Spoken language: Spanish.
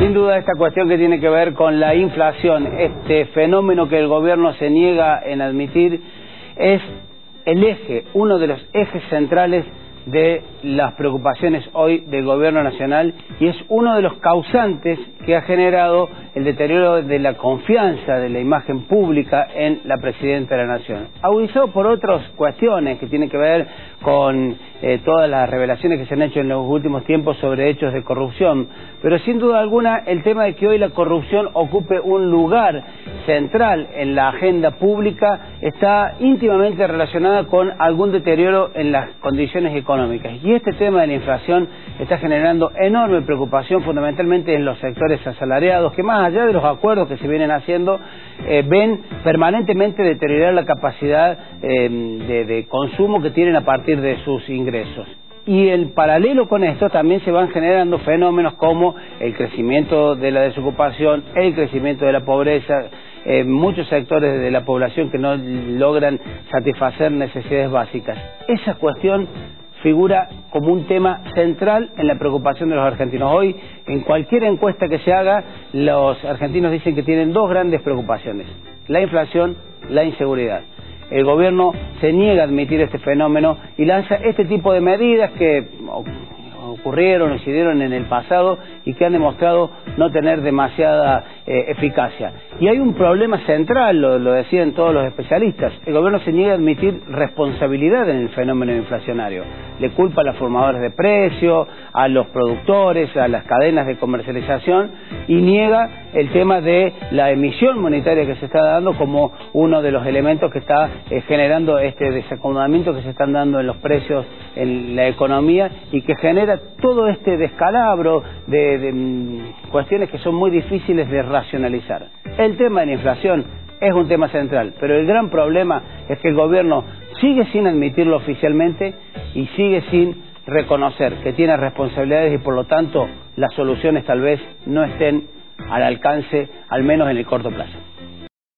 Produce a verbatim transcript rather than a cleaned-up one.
Sin duda esta cuestión que tiene que ver con la inflación, este fenómeno que el gobierno se niega en admitir, es el eje, uno de los ejes centrales de las preocupaciones hoy del gobierno nacional, y es uno de los causantes que ha generado el deterioro de la confianza de la imagen pública en la presidenta de la Nación, agudizado por otras cuestiones que tienen que ver con eh, todas las revelaciones que se han hecho en los últimos tiempos sobre hechos de corrupción, pero sin duda alguna el tema de que hoy la corrupción ocupe un lugar central en la agenda pública está íntimamente relacionada con algún deterioro en las condiciones económicas. Y este tema de la inflación está generando enorme preocupación, fundamentalmente en los sectores asalariados, que más allá de los acuerdos que se vienen haciendo, eh, ven permanentemente deteriorar la capacidad eh, de, de consumo que tienen a partir de sus ingresos. Y en paralelo con esto también se van generando fenómenos como el crecimiento de la desocupación, el crecimiento de la pobreza, eh, muchos sectores de la población que no logran satisfacer necesidades básicas. Esa cuestión figura como un tema central en la preocupación de los argentinos. Hoy, en cualquier encuesta que se haga, los argentinos dicen que tienen dos grandes preocupaciones: la inflación, la inseguridad. El gobierno se niega a admitir este fenómeno y lanza este tipo de medidas que ocurrieron o se dieron en el pasado y que han demostrado no tener demasiada eh, eficacia. Y hay un problema central, lo, lo decían todos los especialistas: el gobierno se niega a admitir responsabilidad en el fenómeno inflacionario. Le culpa a los formadores de precios, a los productores, a las cadenas de comercialización, y niega el tema de la emisión monetaria que se está dando como uno de los elementos que está eh, generando este desacomodamiento que se están dando en los precios en la economía y que genera todo este descalabro de, de mm, cuestiones que son muy difíciles de racionalizar. El tema de la inflación es un tema central, pero el gran problema es que el gobierno sigue sin admitirlo oficialmente y sigue sin reconocer que tiene responsabilidades y por lo tanto las soluciones tal vez no estén al alcance, al menos en el corto plazo.